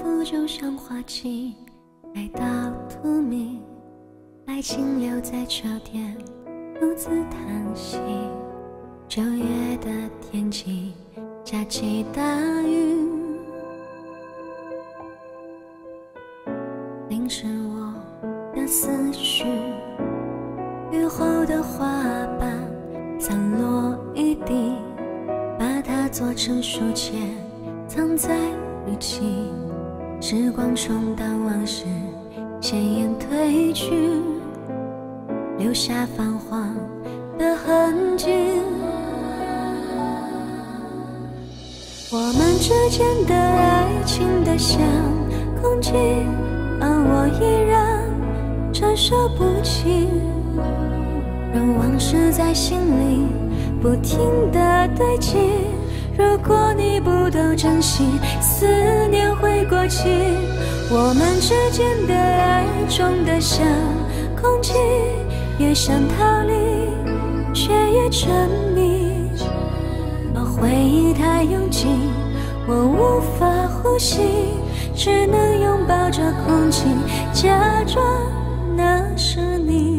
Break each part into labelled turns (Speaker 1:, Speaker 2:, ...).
Speaker 1: 付就像花季，爱到荼蘼，爱情留在秋天，独自叹息。9月的天气下起大雨，淋湿我的思绪。雨后的花瓣散落一地，把它做成书签，藏在日记。时光冲淡往事，鲜艳褪去，留下泛黄的痕迹。我们之间的爱情的像空气，而我依然承受不起，让往事在心里不停地堆积。如果你不懂珍惜，思念会过期。我们之间的爱重得像空气，也想逃离，却也沉迷。而回忆太拥挤，我无法呼吸，只能拥抱着空气，假装那是你。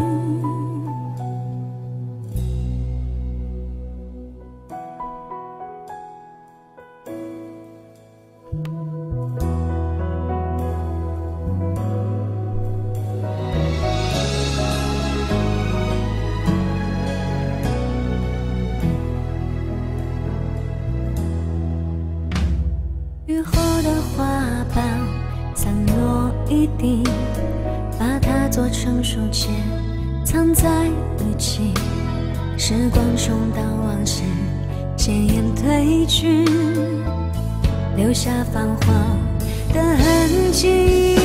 Speaker 1: 雨后的花瓣散落一地，把它做成书签，藏在日记。时光冲淡往事，鲜艳褪去，留下泛黄的痕迹。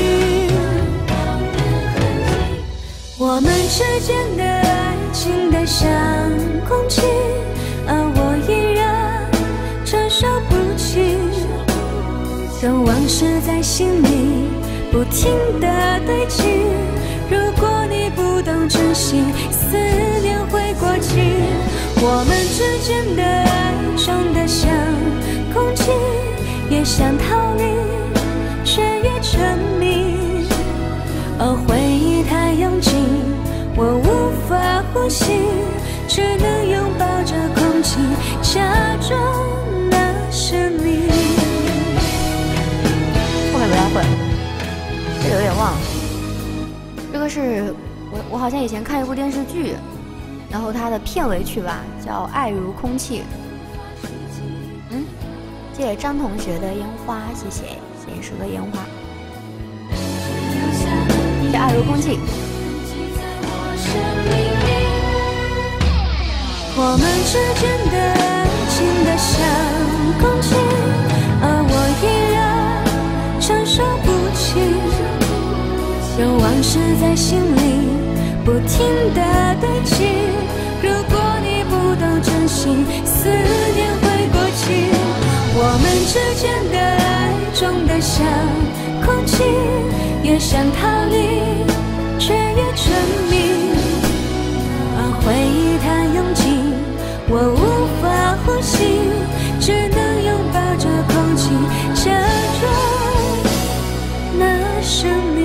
Speaker 1: 我们之间的爱情的像空气，而我依然承受不起。让往事在心里不停地堆积。如果你不懂珍惜，思念会过期。我们之间的爱重得像空气，也想逃离，却也沉迷。而回忆太拥挤，我无法呼吸，只能拥抱着空气，假装那是你。
Speaker 2: 后面不太会，这个有点忘了。这个是我好像以前看一部电视剧，然后它的片尾曲吧叫《爱如空气》。谢谢张同学的烟花，谢谢叔的烟花，谢谢爱如空气。
Speaker 1: 我们之间的爱情的像空气，而我依然承受不起，让往事在心里不停地堆积。如果你不懂珍惜，思念会过期。我们之间的爱重得像空气，也想逃离，却也沉迷。而回忆太拥挤，我无法呼吸，只能拥抱着空气，假装那是你。